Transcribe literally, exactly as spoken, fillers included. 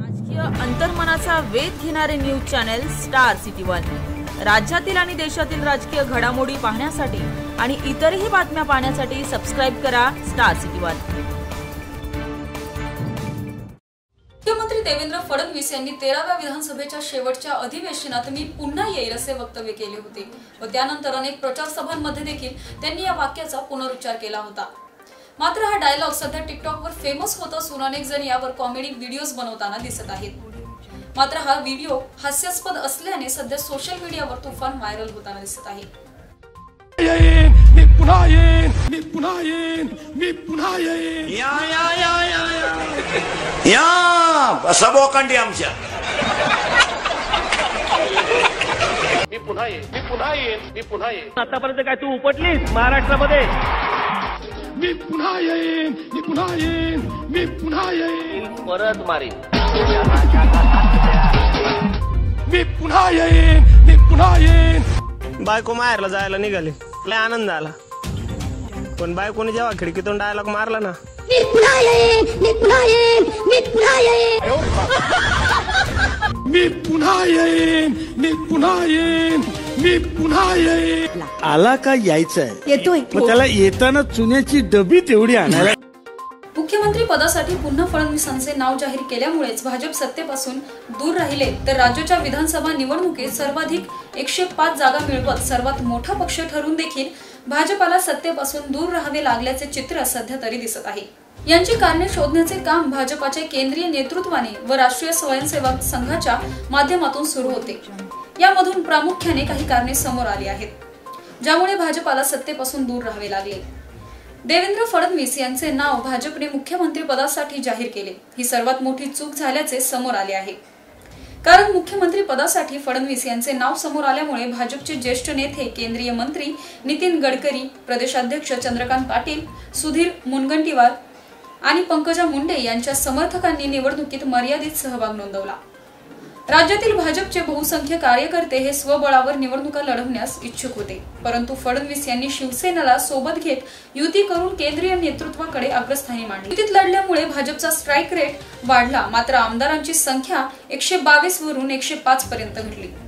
राजकीय अंतर्मनाचा वेध घेणारे news channel Star City One. राज्यातील आणि देशातील राजकीय घडामोडी पाहण्यासाठी आणि इतरही बातम्या पाहण्यासाठी सबस्क्राइब करा स्टार सिटी वन। मुख्यमंत्री देवेंद्र फडणवीस यांनी तेराव्या विधानसभेच्या शेवटच्या अधिवेशनात मी पुन्हा येईल असे वक्तव्य केले होते व त्यानंतर अनेक प्रचार सभांमध्ये देखील त्यांनी या वाक्याचा पुनरुच्चार केला होता। मात्र हा डायलॉग सध्या टिकटॉकवर फेमस होत असून अनेक जण यावर कॉमेडी व्हिडिओज बनवताना दिसत आहेत। मात्र हा व्हिडिओ हास्यास्पद असल्याने सध्या सोशल मीडियावर तुफान व्हायरल होताना दिसत आहे। मी पुन्हा येईन, मी पुन्हा येईन, मी पुन्हा येईन। या या या या या सबोकंडी आमच्या मी पुन्हा येईन, मी पुन्हा येईन, मी पुन्हा येईन। आतापर्यंत काय तू उपटलीस महाराष्ट्रामध्ये? मी पुन्हा येईन, मी पुन्हा येईन, मी पुन्हा येईन, परत मारीन। मी पुन्हा येईन, मी पुन्हा येईन। बायको माहेरला जायला निघाली, लय आनंद झाला, पण बायकोने जेव्हा खिडकीतून डायलॉग मारला ना, मी पुन्हा येईन, मी पुन्हा येईन, मी पुन्हा येईन, मी पुन्हा येईन, मी पुन्हा येईन, मी पुन्हा येईन। आला का यायचंय येतोय, मग त्याला येताना चुन्याची डबी तेवढी आणायला। मुख्यमंत्री पदासाठी पुन्हा फडणवीसांचे नाव जाहीर केल्यामुळेच भाजप सत्तेपासून दूर राहिले तर राज्याच्या विधानसभा निवडणुकीत सर्वाधिक एकशे पाच जागा मिळवत सर्वात मोठा पक्ष ठरून देखील भाजपाला सत्तेपासून दूर राहावे लागल्याचे चित्र सध्या तरी दिसत आहे। यांची कारणे शोधण्याचे काम भाजपाच्या केंद्रीय नेतृत्वाने व राष्ट्रीय स्वयंसेवक संघाच्या माध्यमातून सुरू होते। यामधून प्रामुख्याने काही कारणे समोर आली आहेत ज्यामुळे भाजपाला सत्तेपासून दूर राहावे लागले। देवेंद्र फडणवीस यांचे नाव भाजपने मुख्यमंत्री पदासाठी जाहीर केले ही सर्वात मोठी चूक झाल्याचे समोर आले आहे। कारण मुख्यमंत्री पदासाठी फडणवीस यांचे नाव समोर आल्यामुळे भाजपचे ज्येष्ठ नेते केंद्रीय मंत्री नितीन गडकरी, प्रदेशाध्यक्ष चंद्रकांत पाटील, सुधीर मुनगंटीवार आणि पंकजा मुंडे यांच्या समर्थकांनी निवडणुकीत मर्यादित सहभाग नोंदवला। राज्यातील भाजपचे बहुसंख्य कार्यकर्ते हे स्वबळावर निवडणुका लढवण्यास इच्छुक होते, परंतु फडणवीस यांनी शिवसेनेला सोबत घेत युती करून केंद्रीय नेतृत्वाकडे अग्रस्थानी मांडली। युतीत लढल्यामुळे भाजपचा स्ट्राईक रेट वाढला, मात्र आमदारांची संख्या एकशे बावीस वरून एकशे पाच पर्यंत घटली।